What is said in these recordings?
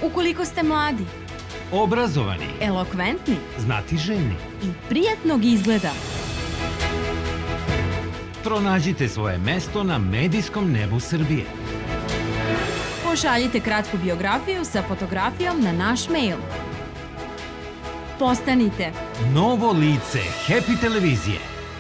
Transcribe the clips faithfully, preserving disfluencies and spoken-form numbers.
Ukoliko ste mladi, obrazovani, elokventni, znatiželjni i prijatnog izgleda, pronađite svoje mesto na medijskom nebu Srbije. Pošaljite kratku biografiju sa fotografijom na naš mail. Postanite novo lice Happy televizije.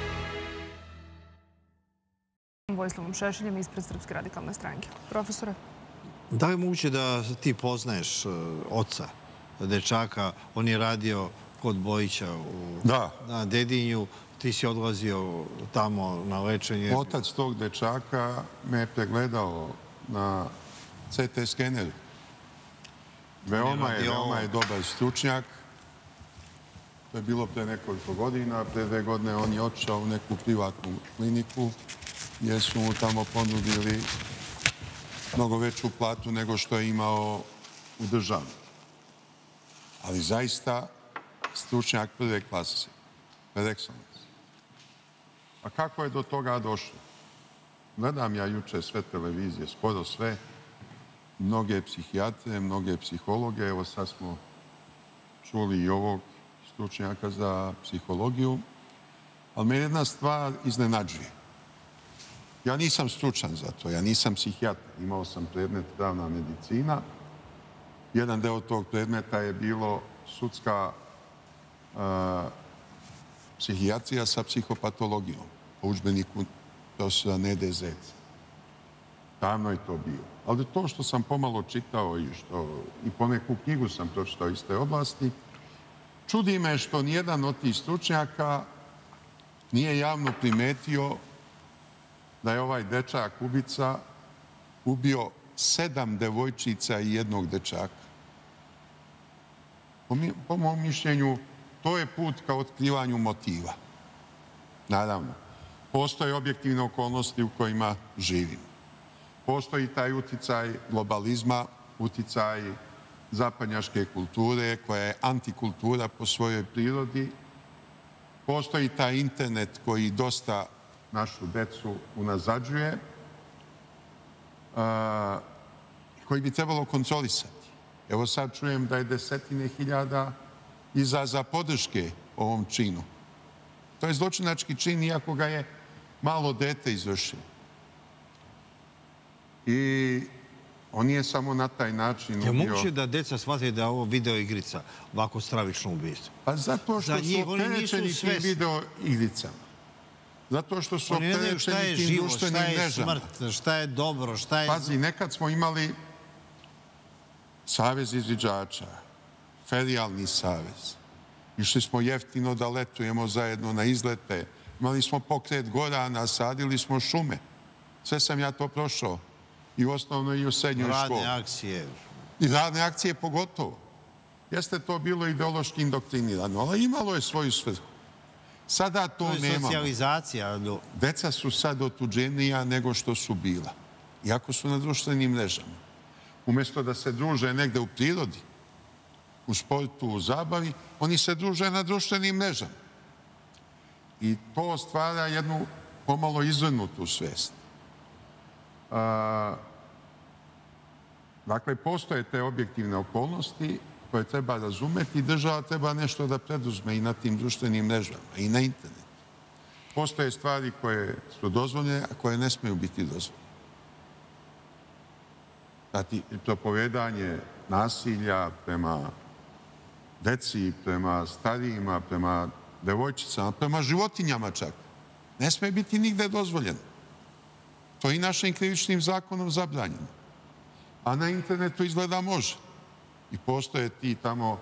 Vojislavom Šešeljem ispred Srpske radikalne stranke. Profesore? Da li je moguće da ti poznaješ oca dečaka? On je radio kod Bojića na Dedinju. Ti si odlazio tamo na lečenje. Otac tog dečaka me je pregledao na ce te skeneru. Veoma je, veoma je dobar stručnjak. To je bilo pre nekoliko godina. Pre dve godine on je otišao u neku privatnu kliniku gdje su mu tamo ponudili mnogo veću platu nego što je imao u državi. Ali zaista stručnjak prve klase. Per excellence. A kako je do toga došlo? Gledam ja juče sve televizije, skoro sve, mnoge psihijatre, mnoge psihologe. Evo sad smo čuli i ovog stručnjaka za psihologiju. Ali me jedna stvar iznenađuje. Ja nisam stručan za to, ja nisam psihijatar. Imao sam predmet pravna medicina. Jedan deo tog predmeta je bilo sudska psihijatrija sa psihopatologijom po udžbeniku profesora Nede Zeca. Davno je to bilo. Ali to što sam pomalo čitao i što i poneku knjigu sam pročitao iz te oblasti, čudi me što nijedan od tih stručnjaka nije javno primetio da je ovaj dečak ubica ubio sedam devojčica i jednog dečaka. Po mom mišljenju, to je put ka otkrivanju motiva. Naravno, postoje objektivne okolnosti u kojima živimo. Postoji taj uticaj globalizma, uticaj zapadnjačke kulture, koja je antikultura po svojoj prirodi. Postoji taj internet koji dosta našu decu unazađuje, koji bi trebalo kontrolisati. Evo sad čujem da je desetine hiljada izraza podrške ovom činu. To je zločinački čin, iako ga je malo dete izvršilo. I on je samo na taj način ubio... Je moguće da deca shvate da je ovo video igrica, ovako stravično ubijstvo? Pa zato što su opterećeni tim video igricama. Zato što su opterećeni tim društvenim mrežama. Šta je smrt, šta je dobro, šta je... Pazi, nekad smo imali Savez izviđača, ferijalni savez. Išli smo jeftino da letujemo zajedno na izlete. Imali smo pokret Gorana, sadili smo šume. Sve sam ja to prošao. I u osnovnoj i u srednjoj školi. Radne akcije. I radne akcije pogotovo. Jeste to bilo ideološki indoktrinirano, ali imalo je svoju svrhu. Sada to nemamo. To je socijalizacija. Deca su sad otuđenija nego što su bila. Iako su na društvenim mrežama. Umjesto da se druže negde u prirodi, u sportu, u zabavi, oni se druže na društvenim mrežama. I to stvara jednu pomalo izvrnutu svest. Dakle, postoje te objektivne okolnosti koje treba razumeti i država treba nešto da preduzme i na tim društvenim mrežama i na internetu. Postoje stvari koje su dozvoljene, a koje ne smiju biti dozvoljene. Znači, propovedanje nasilja prema deci, prema starijima, prema devojčicama, prema životinjama čak, ne smije biti nigde dozvoljeno. To je i našim krivičnim zakonom zabranjeno. A na internetu izgleda može. I postoje ti tamo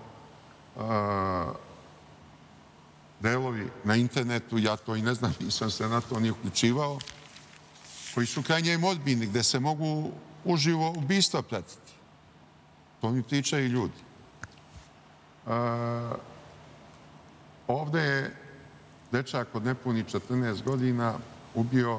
delovi na internetu, ja to i ne znam, nisam se na to ni uključivao, koji su krajnje morbidni, gde se mogu uživo ubistva pratiti. To mi pričaju ljudi. Ovde je dečak od nepuni četrnaest godina ubio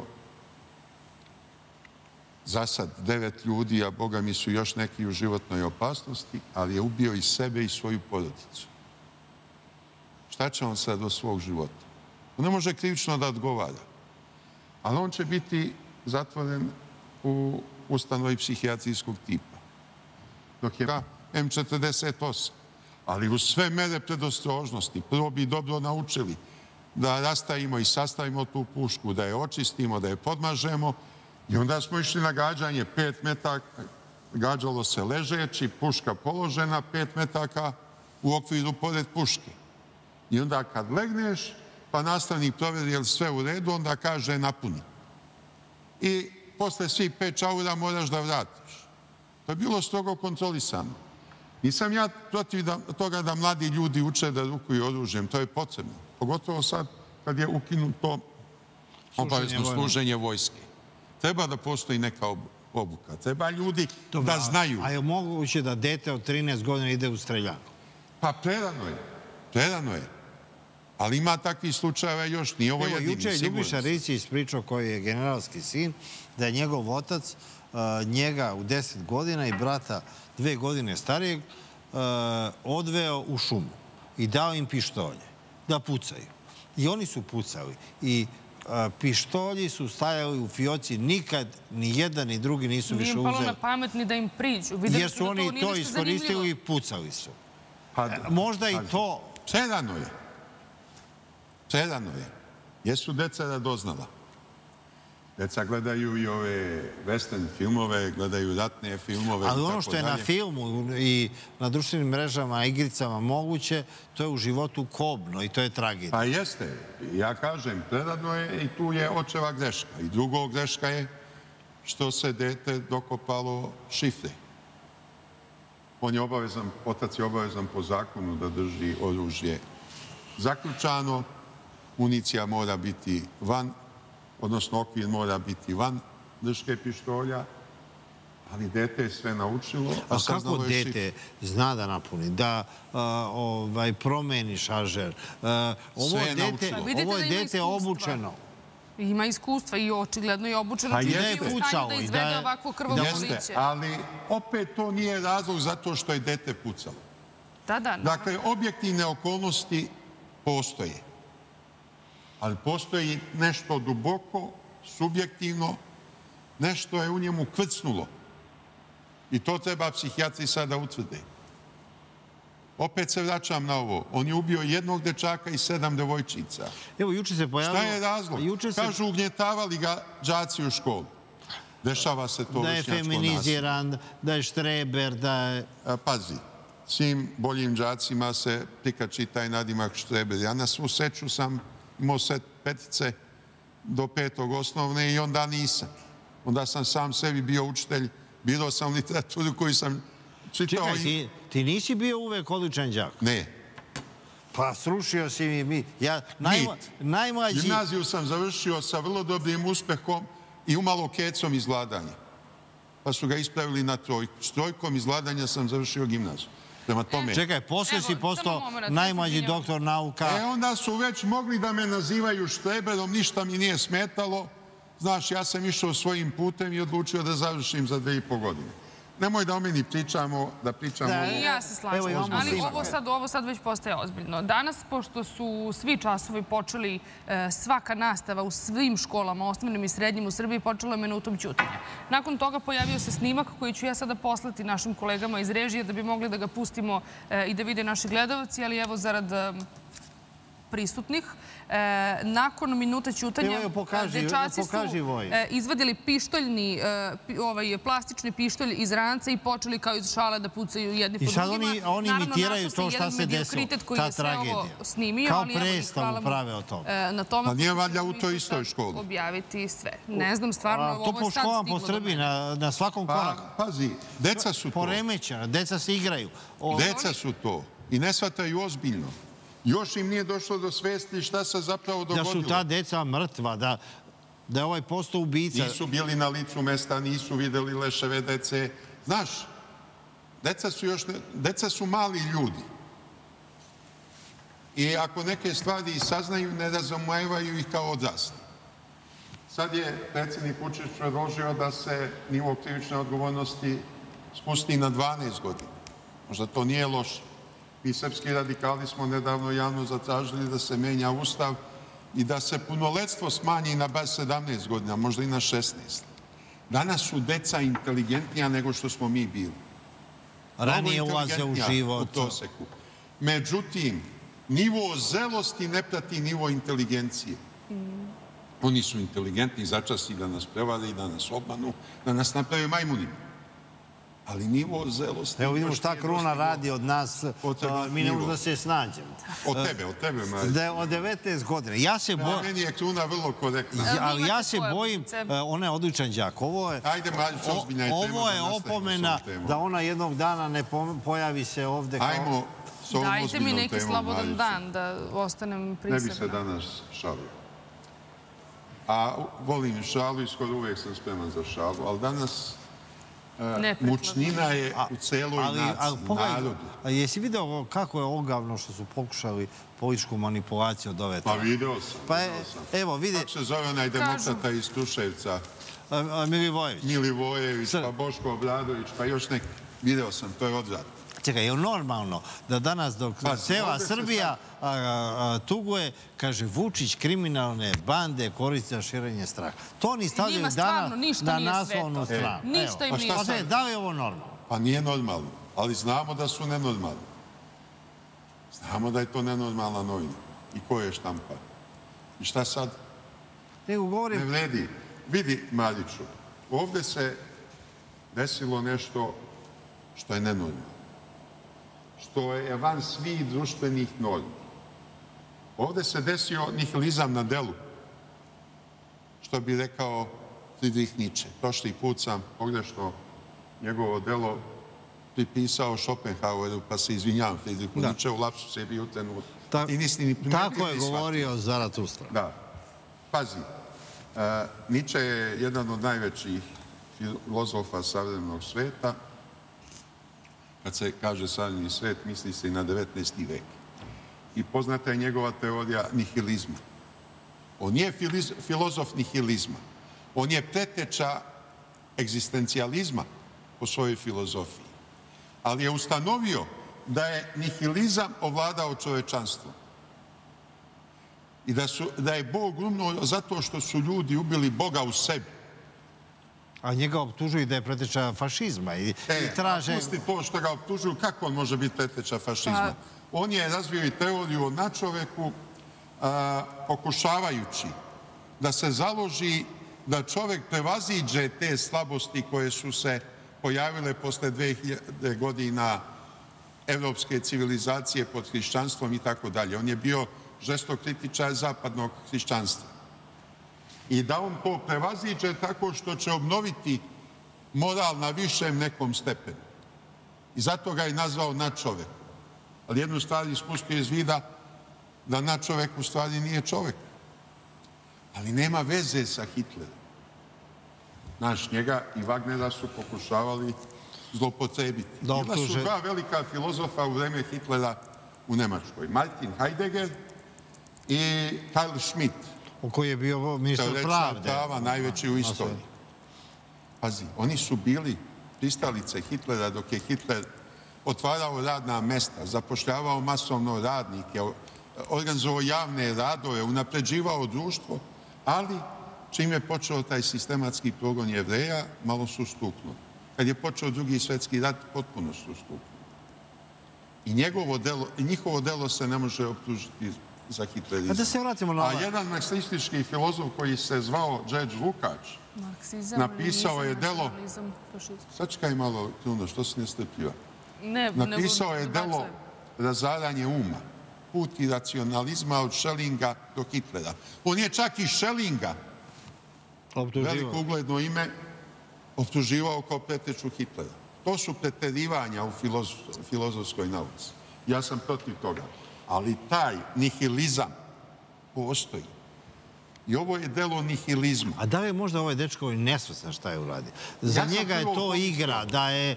za sad devet ljudi, a Boga mi su još neki u životnoj opasnosti, ali je ubio i sebe i svoju porodicu. Šta će on sad od svog života? On ne može krivično da odgovara. Ali on će biti zatvoren u ustanovi psihijatrijskog tipa. Dok je M četrdeset osam. Ali u sve mere predostrožnosti. Prvo bi dobro naučili da rastavimo i sastavimo tu pušku, da je očistimo, da je podmažemo i onda smo išli na gađanje pet metaka, gađalo se ležeći, puška položena, pet metaka u okviru pored puške. I onda kad legneš, pa nastavnik provjeri je li sve u redu, onda kaže napuni. I posle svih pet čaura moraš da vratiš. To je bilo strogo kontrolisano. Nisam ja protiv toga da mladi ljudi uče da rukuju oružjem, to je potrebno. Pogotovo sad kad je ukinuto obavezno služenje vojske. Treba da postoji neka obuka. Treba ljudi da znaju. A je moguće da dete od trinaest godina ide u streljanu? Pa prerano je. Prerano je. Ali ima takvih slučajeva još, nije ovo jedini. Juče je Ljubiša Rići ispričao, koji je generalski sin, da je njegov otac njega u deset godina i brata dve godine starijeg odveo u šumu i dao im pištolje da pucaju. I oni su pucali. I pištolji su stajali u fioci, nikad ni jedan ni drugi nisu više uzeli. Nije palo na pamet ni da im priđu. Jer su oni to iskoristili i pucali su. Možda i to... Predano je. Predano je. Jesu deca radoznala. Deca gledaju i ove western filmove, gledaju ratne filmove. Ali ono što je na filmu i na društvenim mrežama, igricama moguće, to je u životu kobno i to je tragedija. Pa jeste. Ja kažem, predano je i tu je očeva greška. I drugo greška je što se dete dokopalo šifre. On je obavezan, otac je obavezan po zakonu da drži oružje zaključano. Municija mora biti van, odnosno okvir mora biti van drške pištolja, ali dete je sve naučilo. A kako dete zna da napuni, da promeni šaržer? Ovo je dete obučeno. Ima iskustva i očigledno je obučeno. I da je pucao. Da izvede ovako krvavo lice. Ali opet to nije razlog zato što je dete pucalo. Da, da. Dakle, objektivne okolnosti postoje. Ali postoji nešto duboko, subjektivno, nešto je u njemu krcnulo. I to treba psihijatri sada utvrde. Opet se vraćam na ovo. On je ubio jednog dečaka i sedam devojčica. Evo, juče se pojavilo... Šta je razlog? Kažu, ugnjetavali ga đaci u školu. Dešava se to vršnjačko nasilje. Da je feminiziran, da je štreber, da je... Pazi, svim boljim đacima se prikači taj nadimak štreber. Ja na svu sreću sam imao set petice do petog osnovne i onda nisam. Onda sam sam sebi bio učitelj, birao sam literaturu koju sam čitao. Čekaj, ti nisi bio uvek odličan đak? Ne. Pa srušio si mi... Nit. Gimnaziju sam završio sa vrlo dobrim uspehom i umalo kecom izvladanja. Pa su ga ispravili na trojku. S trojkom izvladanja sam završio gimnaziju. Čekaj, poslije si postao najmlađi doktor nauka. E, onda su već mogli da me nazivaju štreberom, ništa mi nije smetalo. Znaš, ja sam išao svojim putem i odlučio da završim za dve i po godine. Nemoj da o meni pričamo, da pričamo... I ja se slažem, ali ovo sad već postaje ozbiljno. Danas, pošto su svi časovi počeli, svaka nastava u svim školama, osnovnim i srednjim u Srbiji, počela je minutom ćutanja. Nakon toga pojavio se snimak koji ću ja sada poslati našim kolegama iz režije da bi mogli da ga pustimo i da vide naši gledalci, ali evo zarad prisutnih. Nakon minuta ćutanja dečaci su izvadili pištoljni, plastični pištolj iz ranca i počeli kao iz šale da pucaju jedni po drugima. I sad oni imitiraju to šta se desilo, ta tragedija. Kao predstavu prave o tome. Pa nije valjda u toj istoj školi. Objaviti sve. Ne znam, stvarno, to po školama po Srbiji, na svakom koraku. Pazi, deca su to. Poremećena, deca se igraju. Deca su to i ne shvataju ozbiljno. Još im nije došlo do svesti šta se zapravo dogodilo. Da su ta deca mrtva, da je ovaj postao ubica. Nisu bili na licu mesta, nisu videli leševe dece. Znaš, deca su mali ljudi. I ako neke stvari saznaju, ne razumevaju ih kao odrasli. Sad je predsjednik Vučić predložio da se nivo krivične odgovornosti spusti na dvanaest godina. Možda to nije loše. Mi srpski radikali smo nedavno javno zatražili da se menja ustav i da se punoletstvo smanji na bar sedamnaest godina, možda i na šesnaest. Danas su deca inteligentnija nego što smo mi bili. ranije ulaze u život. U proseku. Međutim, nivo zelosti ne prati nivo inteligencije. Oni su inteligentni začasti da nas prevare i da nas obmanu, da nas naprave majmunima. Ali nivo zelosti... Evo vidimo šta Kruna radi od nas, mi ne možemo da se snađemo. Od tebe, od tebe, Marica. Od devetnaest godina. Ja se bojim... Meni je Kruna vrlo korektna. Ali ja se bojim, ona je odličan đak. Ajde, Marica, ozbiljna je tema. Ovo je opomena da ona jednog dana ne pojavi se ovde kao... Ajmo s ovom ozbiljnom temom, Marica. Dajte mi neki slobodan dan da ostanem prisebna. Ne bi se danas šalio. A volim šalu i skoro uvijek sam spreman za šalu, ali danas... Mučnina je u celoj naciji, narodu. Jesi vidio kako je ogavno što su pokušali političku manipulaciju od ove teme? Pa vidio sam. Pa evo, vidi... Kako se zove onaj demokrata iz Kruševca? Milivojević. Milivojević, pa Boško Obradović, pa još neki. Vidio sam, to je odvratno. Čekaj, je li normalno da danas dok cela Srbija tuguje, kaže Vučić kriminalne bande koristi za širenje straha. To oni stavljaju danas na naslovnu stranu. Ništa im nije sveto. Da li je ovo normalno? Pa nije normalno, ali znamo da su nenormalni. Znamo da je to nenormalna novina. I ko je štampar? I šta sad? Ne vredi. Vidi, Mariću, ovdje se desilo nešto što je nenormalno. Što je van svih društvenih normi. Ovdje se desio nihilizam na delu, što bi rekao Friedrich Nietzsche. Prošli put sam pogrešno njegovo delo pripisao Schopenhaueru, pa se izvinjavam Friedrichu Nietzsche, u lapsu je bio trenut. Tako je govorio Zaratustra. Da. Pazi, Nietzsche je jedan od najvećih filozofa savremenog sveta. Kad se kaže savremeni svet, misli se i na devetnaesti vek. I poznata je njegova teorija nihilizma. On je filozof nihilizma. On je preteča egzistencijalizma po svojoj filozofiji. Ali je ustanovio da je nihilizam ovladao čovečanstvom. I da je Bog umro zato što su ljudi ubili Boga u sebi. A njega optužuju da je preteča fašizma i traže... E, pusti to što ga optužuju, kako on može biti preteča fašizma? On je razvio i teoriju o nadčoveku, pokušavajući da se založi da čovek prevaziđe te slabosti koje su se pojavile posle dve hiljade godina evropske civilizacije pod hrišćanstvom i tako dalje. On je bio žestok kritičar zapadnog hrišćanstva. I da on to prevaziđe tako što će obnoviti moral na višem nekom stepenu. I zato ga je nazvao nadčovek. Ali jednu stvar ispustio iz vida da nadčovek u stvari nije čovek. Ali nema veze sa Hitlerom. Znaš, njega i Wagnera su pokušavali zlopotrebiti. Bila su dva velika filozofa u vreme Hitlera u Nemačkoj. Martin Heidegger i Karl Schmitt. Koji je bio ministar pravde. Prava, najveći u istoriji. Pazi, oni su bili pristalice Hitlera dok je Hitler otvarao radna mesta, zapošljavao masovno radnike, organizovao javne radove, unapređivao društvo, ali čim je počeo taj sistematski progon Jevreja, malo su stuknuli. Kad je počeo drugi svjetski rat, potpuno su stuknuli. I njihovo delo se ne može optužiti za hitlerizam. Da se vratimo na ovaj. A jedan marksistički filozof koji se zvao Đerđ Lukács napisao je delo... Sačekaj malo, Kruno, što si nestrpljiva? Napisao je delo Razaranje uma. Put iracionalizma od Schellinga do Hitlera. On je čak i Schellinga, veliko ugledno ime, optuživao kao preteču Hitlera. To su preterivanja u filozofskoj nauci. Ja sam protiv toga. Ali taj nihilizam postoji. I ovo je delo nihilizma. A da li je možda ovaj dečko nesvestan šta je uradio? Za njega je to igra, da je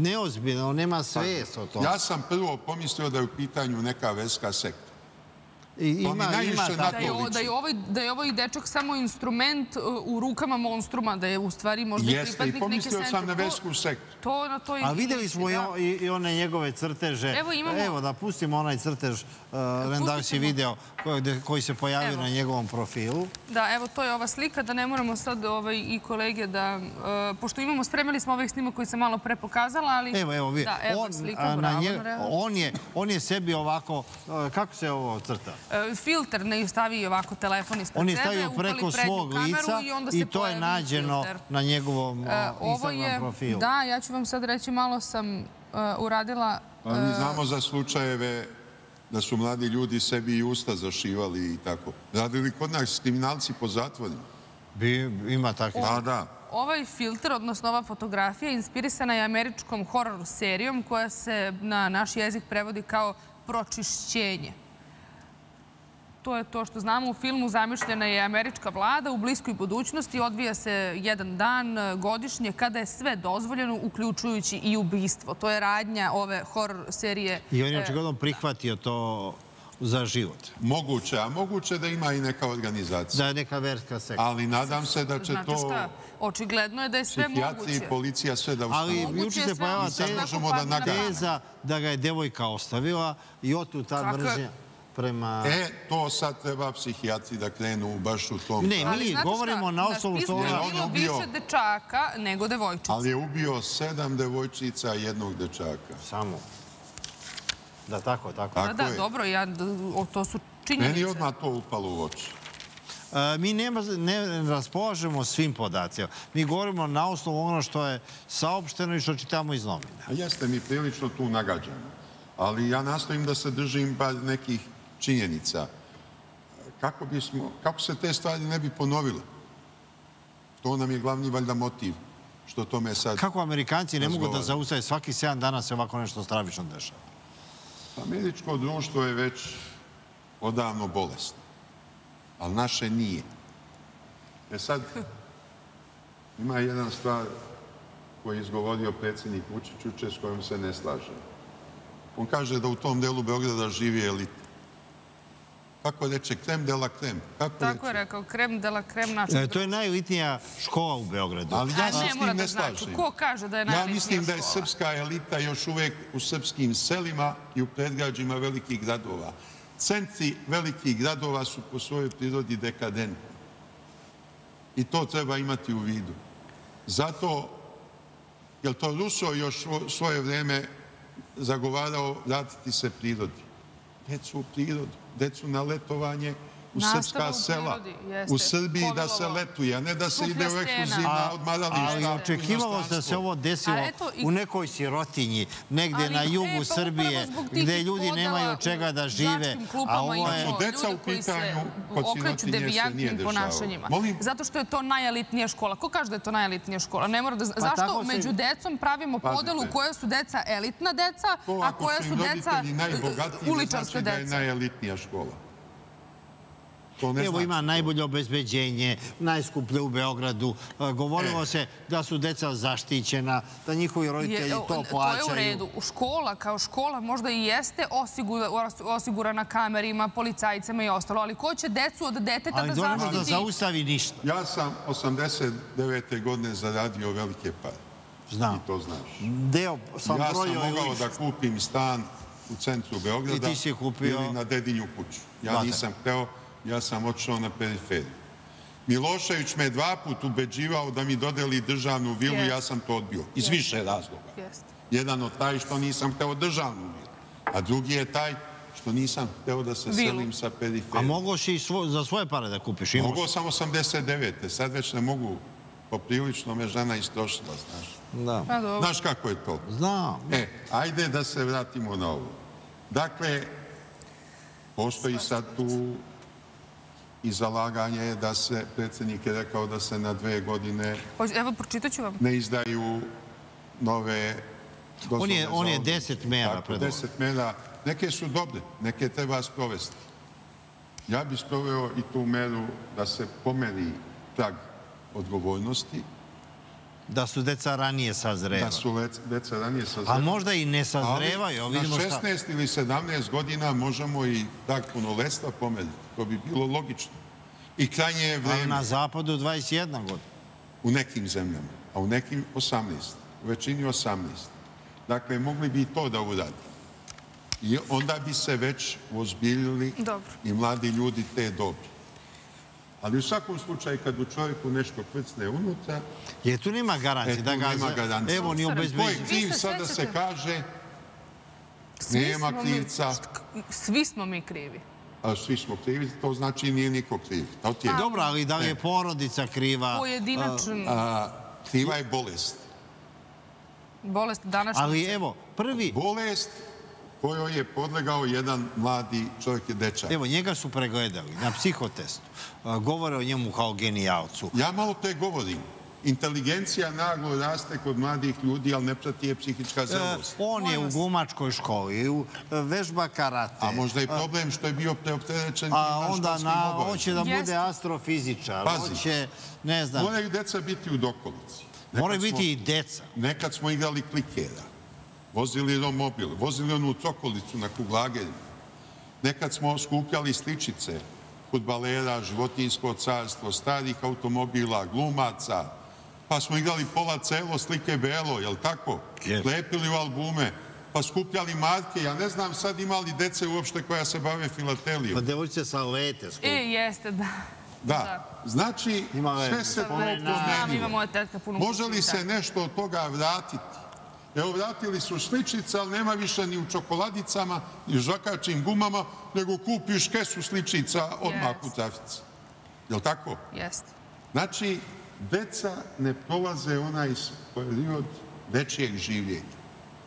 neozbiljno, nema svest o tome. Ja sam prvo pomislio da je u pitanju neka verska sekta. Da je ovaj dečak samo instrument u rukama monstruma, da je u stvari možda i pripadnik neke Jeste, i pomislio sam na versku sektu. A vidjeli smo i one njegove crteže. Evo, da pustimo onaj crtež, Rendar si video, koji se pojavio na njegovom profilu. Da, evo, to je ova slika, da ne moramo sad i kolege da... Pošto imamo, spremili smo ovaj snimak koji sam malo pre pokazala, ali... Evo, evo, vidite. On je sebi ovako... Kako se ovo crta? Filter ne stavi ovako telefon ispred sebe. On je stavio preko svog lica i to je nađeno na njegovom Instagram profilu. Da, ja ću vam sad reći, malo sam uradila... Mi znamo za slučajeve da su mladi ljudi sebi i usta zašivali i tako. Radili kod nas kriminalci po zatvorima. Ima takvih. Da, da. Ovaj filter, odnosno ova fotografija, inspirisana je američkom horor serijom koja se na naš jezik prevodi kao pročišćenje. To je to što znamo. U filmu zamišljena je američka vlada u bliskoj budućnosti. Odvija se jedan dan godišnje kada je sve dozvoljeno, uključujući i ubistvo. To je radnja ove horor serije. I on je očigledno prihvatio to za život. Moguće, a moguće da ima i neka organizacija. Da je neka verska sekta. Ali nadam se da će to... Znate šta? Očigledno je da je sve moguće. Psihijatri i policija sve da ustanu. Ali juče se pojava teza da ga je devojka ostavila i otu ta mržnja. E, to sad treba psihijatri da krenu baš u tom... Ne, mi govorimo na osnovu što on je bilo više dečaka nego devojčica. Ali je ubio sedam devojčica i jednog dečaka. Samo. Da, tako, tako. Da, da, dobro, to su činjenice. Meni je odmah to upalo u oči. Mi ne raspolažemo svim podacima. Mi govorimo na osnovu ono što je saopšteno i što čitamo iz novina. A jeste, mi prilično tu nagađamo. Ali ja nastojim da se držim bar nekih činjenica. Kako bismo, kako se te stvari ne bi ponovile? To nam je glavni valjda motiv. Što tome sad... Kako Amerikanci ne mogu da zaustave svaki sedam dana se ovako nešto stravično dešava? Američko društvo je već odavno bolesno. Ali naše nije. E sad, ima jedna stvar koju je izgovorio predsjednik Vučić juče s kojom se ne slaže. On kaže da u tom delu Beograda živi elita. Kako reče? Krem de la krem. Tako je rekao, krem de la krem. To je najelitnija škola u Beogradu. Ali ja se s tim ne slažem. Ko kaže da je najelitnija škola? Ja mislim da je srpska elita još uvek u srpskim selima i u predgrađima velikih gradova. Centri velikih gradova su po svojoj prirodi dekadentni. I to treba imati u vidu. Zato, jer to Ruso još svoje vreme zagovarao vratiti se prirodi. Decu u prirodu, decu na letovanje u srpska sela, u Srbiji da se letuje, a ne da se ide u ekskluzivna odmarališta. Ali očekivalo se da se ovo desilo u nekoj sirotinji, negdje na jugu Srbije, gdje ljudi nemaju od čega da žive, a ovo je... Deca u pitanju kod sirotinje se nije dešavalo. Zato što je to najelitnija škola. Ko kaže da je to najelitnija škola? Zašto među decom pravimo podelu koje su deca elitna deca, a koje su deca uličarska deca? Da je najelitnija škola. Evo ima najbolje obezbeđenje, najskuplje u Beogradu. Govorilo se da su deca zaštićena, da njihovi roditelji to plaćaju. To je u redu. Škola kao škola možda i jeste osigurana kamerima, policajcima i ostalo, ali ko će decu od deteta da zaštiti? Ali dobro da zaustavi ništa. Ja sam osamdeset devete godine zaradio velike pare. Znam. I to znaš. Deo sam Ja brojio sam mogao da kupim stan u centru Beograda ili na Dedinju kuću. Ja nisam hteo. Ja sam otišao na periferiju. Milošević me dva put ubeđivao da mi dodeli državnu vilu i ja sam to odbio. Iz više razloga. Jedan od taj što nisam hteo državnu vilu. A drugi je taj što nisam hteo da se selim sa periferije. A mogo si i za svoje pare da kupiš? Mogo sam osamdeset devete. Sad već ne mogu. Poprilično me žena istrošila, znaš. Znaš kako je to? Znam. E, ajde da se vratimo na ovo. Dakle, postoji sad tu i zalaganje da se, predsjednik je rekao da se na dve godine Evo, pročitat ću vam. ne izdaju nove dozvole za On je deset mera predao. Deset mera. Neke su dobre, neke treba sprovesti. Ja bih sproveo i tu meru da se pomeri trag odgovornosti da su deca ranije sazrevali. Da su deca ranije sazrevali. A možda i ne sazrevaju. Ali na šesnaest ili sedamnaest godina možemo i tak punoletstva pomeriti. To bi bilo logično. I krajnje je vreme. Ali na zapadu dvadeset jedna godina. U nekim zemljama, a u nekim osamnaest. U većini osamnaest. Dakle, mogli bi i to da uradi. I onda bi se već ozbiljili i mladi ljudi te dobi. Ali u svakom slučaju, kad u čovjeku nešto kvicne unutra... Je, tu nema garancije. E, tu nema garancije. Evo, ni obezbeđenje. Ko je kriv sad da se kaže... Nema krivca. Svi smo mi krivi. Svi smo krivi, to znači nije niko kriv. Dobro, ali da li je porodica kriva? Pojedinačan... Kriva je bolest. Bolest današnjice. Ali evo, prvi... Bolest kojoj je podlegao jedan mladi čovjek i dečak. Evo, njega su pregledali na psihotestu. Govore o njemu kao genijalcu. Ja malo te govorim. Inteligencija naglo raste kod mladih ljudi, ali ne prati je psihička zrelost. On je u glumačkoj školi, vežba karate. A možda i problem što je bio preopterećen na školskim obavezima. A onda hoće da bude astrofizičar. Pazi, moraju deca biti u dokolici. Moraju biti i deca. Nekad smo igrali klikera, vozili romobil, vozili onu trokolicu na kuglagerima. Nekad smo skupljali sličice fudbalera, životinjsko carstvo, starih automobila, glumaca, pa smo igrali pola celo slike belo, jel' tako? Lepili u albume, pa skupljali marke. Ja ne znam sad ima li dece uopšte koja se bave filatelijom. Pa devojčice sa lete skupljaju. E, jeste, da. Da, znači sve se to promenilo. Može li se nešto od toga vratiti? Evo, vratili su sličice, ali nema više ni u čokoladicama, ni u žvakačim gumama, nego kupiš kesu sličica odmah u trafici. Je li tako? Jeste. Znači, deca ne prolaze onaj period dečijeg življenja.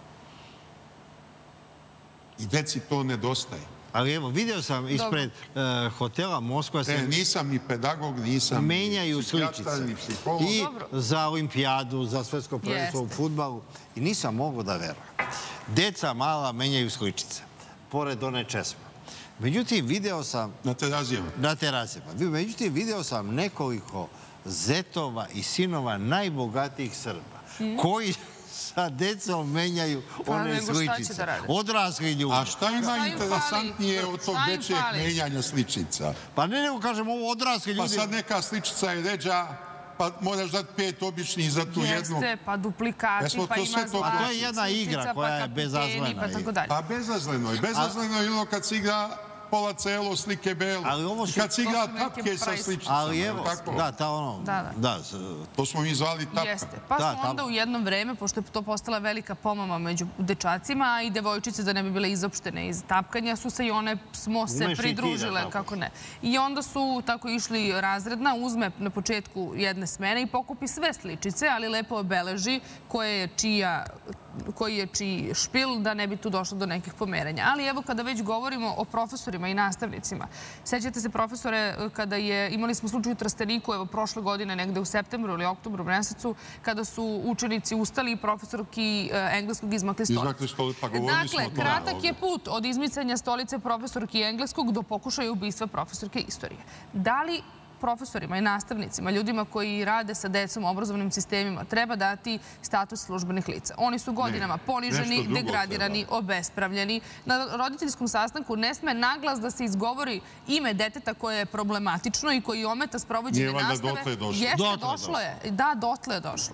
I deci to nedostaje. Ali evo, vidio sam ispred hotela Moskva se... Nisam ni pedagog, nisam menjaju sličice. I za olimpijadu, za svetsko prvenstvo u fudbalu. I nisam mogao da verujem. Deca mala menjaju sličice. Pored one česme. Međutim, video sam... Na terazijama. Na terazijama. Međutim, video sam nekoliko zetova i sinova najbogatijih Srba. Koji... sa decom menjaju one sličice. Odrasli ljudi. A šta ima interesantnije od tog dečijeg menjanja sličica? Pa ne nego kažem ovo odrasli ljudi. Pa sad neka sličica je ređa, pa moraš dati pet običnih za tu jednu. Jeste, pa duplikati, pa ima zlatih. To je jedna igra koja je bezazlena. Pa bezazleno je. Bezazleno je ono kad se igra pola celo, slike belo. I kad si igra tapke sa sličicama. Ali evo, da, ta ono... Da, to smo mi zvali tapka. Jeste. Pa su onda u jedno vreme, pošto je to postala velika pomama među dečacima, a i devojčice da ne bi bile izopštene iz tapkanja, su se i one smo se pridružile, kako ne. I onda su tako išli razredna, uzme na početku jedne smene i pokupi sve sličice, ali lepo obeleži koje je čija koji je čiji špil, da ne bi tu došlo do nekih pomeranja. Ali evo, kada već govorimo o profesorima i nastavnicima, sećate se, profesore, kada je, imali smo slučaj u Trsteniku, evo, prošle godine, negde u septembru ili oktobru mesecu, kada su učenici ustali i profesorki engleskog izmakli stolice. Izmakli stolice, pa govorili smo o Dakle, kratak je put od izmicanja stolice profesorki engleskog do pokušaja ubistva profesorke istorije. Da li profesorima i nastavnicima, ljudima koji rade sa decom u obrazovnim sistemima, treba dati status službenih lica? Oni su godinama poniženi, degradirani, obespravljeni. Na roditeljskom sastanku ne sme naglas da se izgovori ime deteta koje je problematično i koji ometa sprovođenje nastave. Nije valjda dotle je došlo. Jeste, došlo je. Da, dotle je došlo.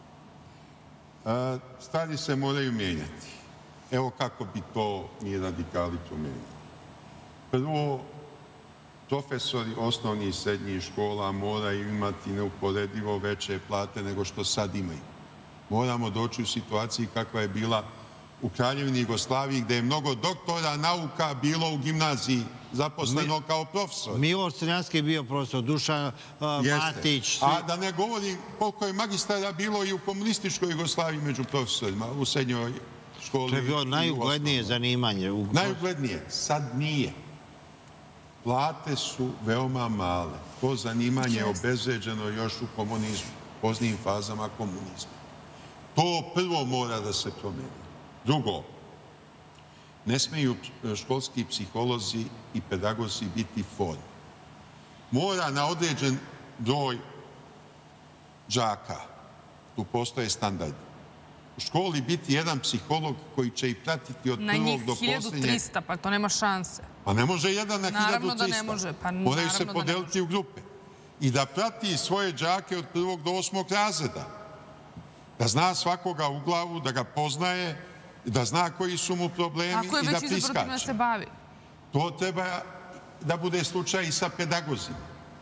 Stvari se moraju mijenjati. Evo kako bi to mi radikali promijenili. Prvo, profesori osnovnih i srednjih škola moraju imati neuporedivo veće plate nego što sad imaju. Moramo doći u situaciji kakva je bila u Kraljevini Jugoslaviji, gde je mnogo doktora nauka bilo u gimnaziji zaposleno kao profesor. Miloš Crnjanski je bio profesor, Dušan Matić. A da ne govorim koliko je magistara bilo i u komunističkoj Jugoslaviji među profesorima, u srednjoj školi. To je bilo najuglednije zanimanje. Najuglednije. Sad nije. Plate su veoma male. To zanimanje je obezvređeno još u komunizmu, poznijim fazama komunizma. To prvo mora da se promeni. Drugo, ne smeju školski psiholozi i pedagozi biti form. Mora na određen broj đaka Tu postoje standardi. U školi biti jedan psiholog koji će ih pratiti od prvog do posljednjeg. Na njih hiljadu trista, pa to nema šanse. Pa ne može jedan na hiljadu trista. Naravno da ne može. Moraju se podeliti u grupe. I da prati svoje đake od prvog do osmog razreda. Da zna svakoga u glavu, da ga poznaje, da zna koji su mu problemi i da priskače. Ako je već izabro da se bavi. To treba da bude slučaj i sa pedagozima.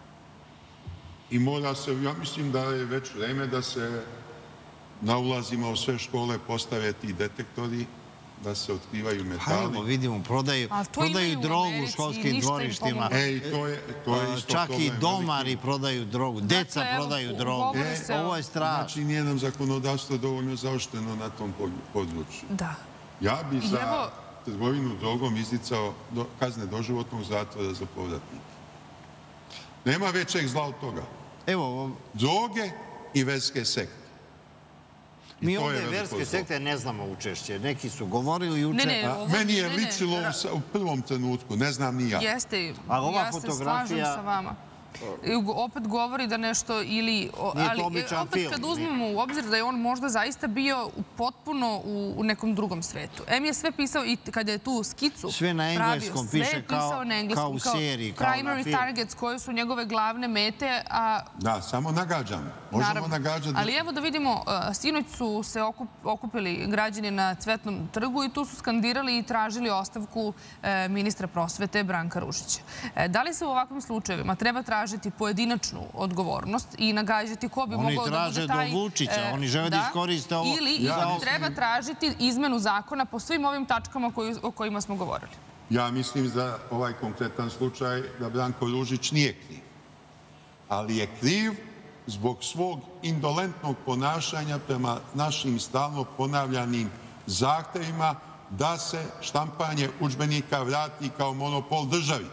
I mora se, ja mislim da je već vreme da se na ulazima u sve škole postave ti detektori, da se otkrivaju metali. Hajmo, vidimo, prodaju drogu u školskim dvorištima. Čak i domari prodaju drogu, deca prodaju drogu. Ovo je strašno. Znači, nije nam zakonodavstvo dovoljno zaoštreno na tom području. Da. Ja bi za trgovinu drogom izricao kazne doživotnog zatvora za povratnike. Nema većeg zla od toga. Droge i verske sekte. Mi ovdje verske sekte ne znamo učešće. Neki su govorili juče. Meni je ličilo u prvom trenutku, ne znam ni ja. Jeste, ja se slažem sa vama. Opet govori da nešto ili... Ali opet kad uzmemo u obzir da je on možda zaista bio potpuno u nekom drugom svetu. Em je sve pisao i kada je tu skicu sve na engleskom piše kao u seriji. Primary targets koje su njegove glavne mete. Da, samo nagađamo. Možemo nagađati. Ali evo da vidimo, sinoć su se okupili građani na Cvetnom trgu i tu su skandirali i tražili ostavku ministra prosvete Branka Ružića. Da li se u ovakvim slučajevima treba tražiti pojedinačnu odgovornost i nagađati ko bi mogao da bude taj... Oni traže do Vučića, oni žele da iskoriste ovo... Ili treba tražiti izmenu zakona po svim ovim tačkama o kojima smo govorili? Ja mislim za ovaj konkretan slučaj da Branko Ružić nije kriv. Ali je kriv zbog svog indolentnog ponašanja prema našim stalno ponavljanim zahtevima da se štampanje udžbenika vrati kao monopol državi.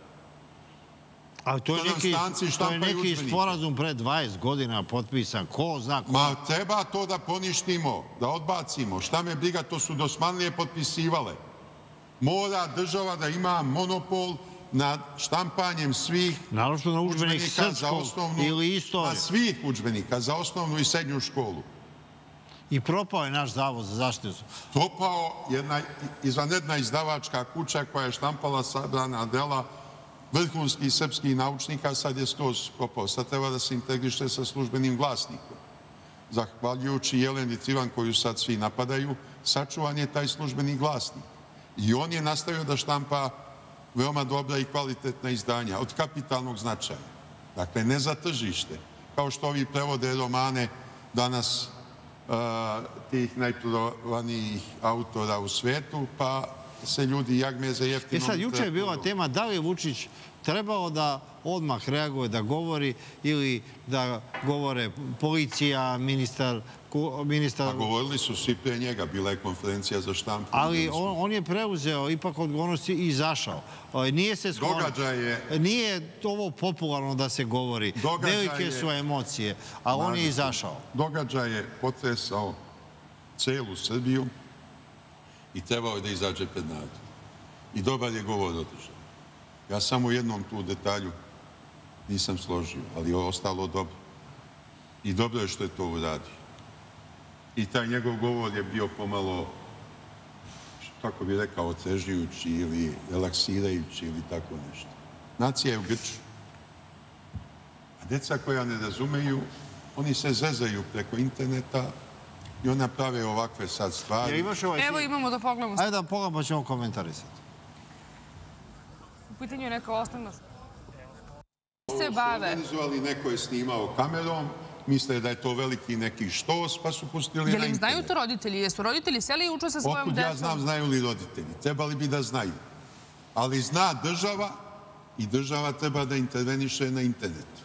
Ali to je neki sporazum pre dvadeset godina potpisan. Ko zna ko... Ma treba to da poništimo, da odbacimo. Šta me briga, to su dosmanlije potpisivale. Mora država da ima monopol nad štampanjem svih udžbenika za osnovnu... Na svih udžbenika za osnovnu i srednju školu. I propao je naš zavod za zaštitu. Propao jedna izvanredna izdavačka kuća koja je štampala sabrana dela vrhunskih srpskih naučnika, sad je skroz propao. Sad treba da se integriše sa službenim glasnikom. Zahvaljujući Jeleni Trivan, koju sad svi napadaju, sačuvan je taj službeni glasnik. I on je nastavio da štampa veoma dobra i kvalitetna izdanja, od kapitalnog značaja. Dakle, ne za tržište, kao što ovi prevode romane danas tih najprovanijih autora u svetu, pa se ljudi jagme za jeftinom... E sad, juče je bila tema da li je Vučić trebao da odmah reaguje, da govori ili da govore policija, ministar... Pa govorili su svi pre njega, bila je konferencija za štampu. Ali on je preuzeo ipak odgovornost i izašao. Nije se sklonio... Nije ovo popularno da se govori. Velike su emocije, a on je izašao. Događaj je potresao celu Srbiju i trebao je da izađe pred narod. I dobar je govor održao. Ja samo u jednom tu detalju nisam složio, ali je ostalo dobro. I dobro je što je to uradio. I taj njegov govor je bio pomalo, kako bi rekao, otežujući ili relaksirajući ili tako nešto. Nacija je u grču. A deca koja ne razumeju, oni se zezaju preko interneta i ona prave ovakve sad stvari. Evo imamo da pogledamo. Ajde da pogledamo, ćemo komentarisati. U pitanju je neka osnovna... Se bave. Organizovali, neko je snimao kamerom, misle da je to veliki neki štos, pa su pustili na internet. Je li im znaju to roditelji? Jesu roditelji seli i uče sa svojom decom? Otkud ja znam, znaju li roditelji? Trebali bi da znaju. Ali zna država i država treba da interveniše na internetu.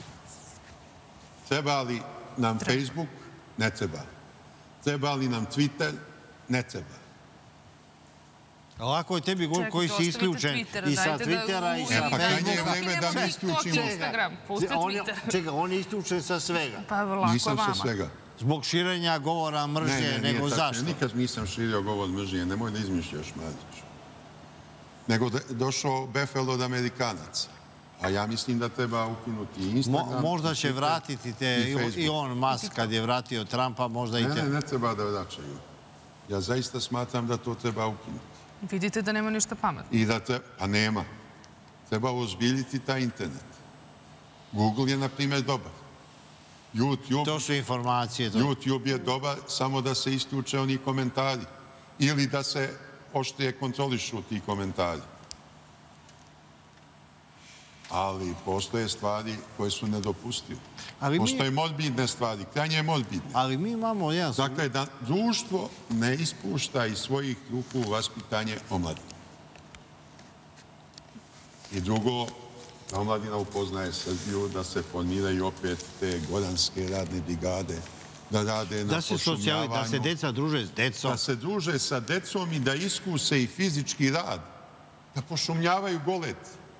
Treba li nam Facebook? Ne treba. Treba li nam Twitter? Ne treba. Lako je tebi govor koji si isključen i sa Twittera i sa Facebooka. Pa kad je vreme da mi isključimo? Čekaj, on je isključen sa svega. Nisam sa svega. Zbog širenja govora mržnje, nego zašto? Nikad nisam širio govor mržnje, nemoj da izmišljaš, Mladiću. Nego došao befel od Amerikanaca. A ja mislim da treba ukinuti Instagram. Možda će vratiti te i on Musk kad je vratio Trumpa, možda i te... Ne, ne, ne treba da vraćaju. Ja zaista smatram da to treba ukinuti. Vidite da nema ništa pametno. I da te... Pa nema. Treba ozbiljiti taj internet. Google je, na primjer, dobar. YouTube... To su informacije. YouTube je dobar, samo da se isključe oni komentari. Ili da se oštrije kontrolišu ti komentari. Ali postoje stvari koje su nedopustive. Postoje morbidne stvari, krajnje morbidne. Ali mi imamo jedan... Dakle, da društvo ne ispušta iz svojih ruku vaspitanje omladine. I drugo, da omladina upoznaje Srbiju, da se formiraju opet te goranske radne brigade, da rade na pošumljavanju. Da se deca druže s decom. Da se druže sa decom i da iskuse i fizički rad. Da pošumljavaju golet.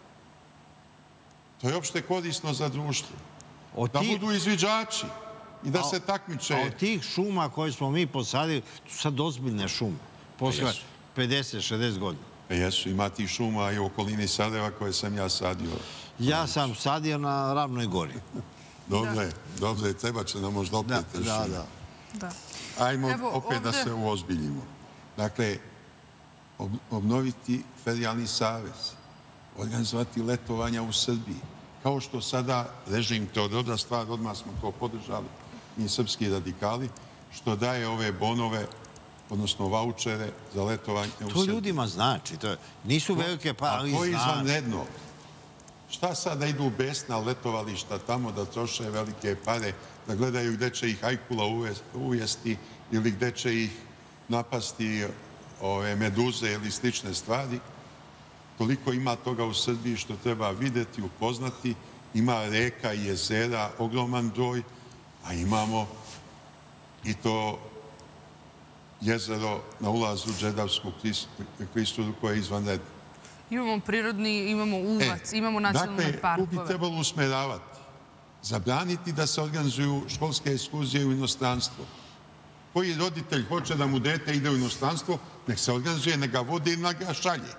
To je opšte korisno za društvo. Da budu izviđači i da se takmiče. A od tih šuma koje smo mi posadili, to su sad ozbiljne šume. Posle pedeset šezdeset godina. Jesu, ima tih šuma i u okolini Sarajeva koje sam ja sadio. Ja sam sadio na Ravnoj gori. Dobre, dobre, treba će nam možda opet te šume. Ajmo opet da se uozbiljimo. Dakle, obnoviti Ferijalni savez, organizovati letovanja u Srbiji. Kao što sada režim, to je dobra stvar, odmah smo to podržali, mi srpski radikali, što daje ove bonove, odnosno vaučere za letovanje u Srbiji. To ljudima znači, nisu velike pare, ali znači. A to je izvanredno. Šta sada idu u besna letovališta tamo da troše velike pare, da gledaju gde će ih ajkula ujesti ili gde će ih napasti meduze ili slične stvari. Toliko ima toga u Srbiji što treba videti, upoznati. Ima reka i jezera, ogroman broj, a imamo i to jezero na ulazu u Đerdapsku klisuru koje je izvanredno. Imamo prirodni, imamo uvac, imamo nacionalne parkove. Dakle, tu bi trebalo usmeravati. Zabraniti da se organizuju školske ekskurzije u inostranstvo. Koji roditelj hoće da mu dete ide u inostranstvo, nek se organizuje, nek ga vodi i nek ga šalje.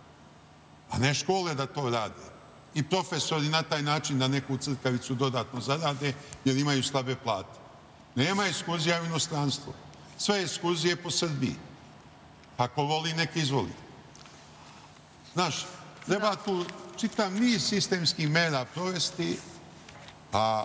A ne škole da to rade. I profesori na taj način da neku crkavicu dodatno zarade, jer imaju slabe plate. Nema ekskurzija u inostranstvo. Sve ekskurzije po Srbiji. Ako voli, nek izvoli. Znaš, treba tu čitav niz sistemskih mera provesti, a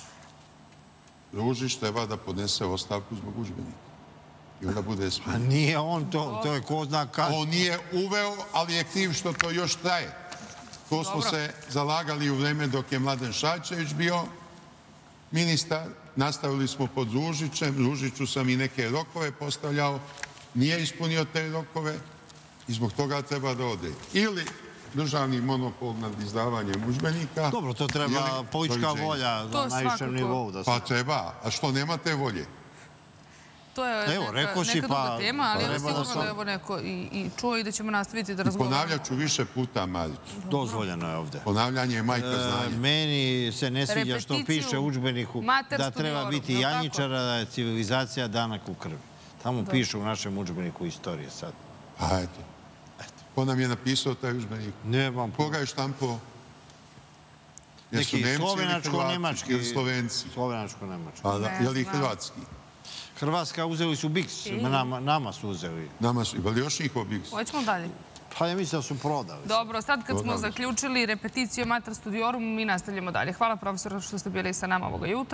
Ružić treba da podnese ostavku zbog udžbenika. I onda bude smijen. A nije on to, to je ko zna kad. On nije uveo, ali je kriv što to još traje. To smo se zalagali u vreme dok je Mladen Šarčević bio ministar. Nastavili smo pod Ružićem. Ružiću sam i neke rokove postavljao. Nije ispunio te rokove i zbog toga treba da ode. Ili državni monopol nad izdavanjem udžbenika. Dobro, to treba politička volja na najvišem nivou. Pa treba. A što nema te volje? To je neka druga tema, ali je sigurno da je ovo neko i čuo i da ćemo nastaviti da razgovaramo. Ponavljat ću više puta, Marić. Dozvoljeno je ovde. Ponavljanje je majka znanja. Meni se ne sviđa što piše u udžbeniku da treba biti janjičara, da je civilizacija danak u krvi. Tamo piše u našem udžbeniku istorije sad. A eto. Ko nam je napisao taj udžbenik? Nemam. Koga je štampao? Neki slovenačko-nemački. Ili Slovenci? Slovenačko-nemački. Je li hrvatski? Hrvatska uzeli su Biks, nama su uzeli. Nama su, ali još njihov Biks. Hoćemo dalje. Pa ja mislim da su prodali. Dobro, sad kad smo zaključili repeticiju Mater Studiorum, mi nastavljamo dalje. Hvala profesoru što ste bili sa nama ovoga jutra.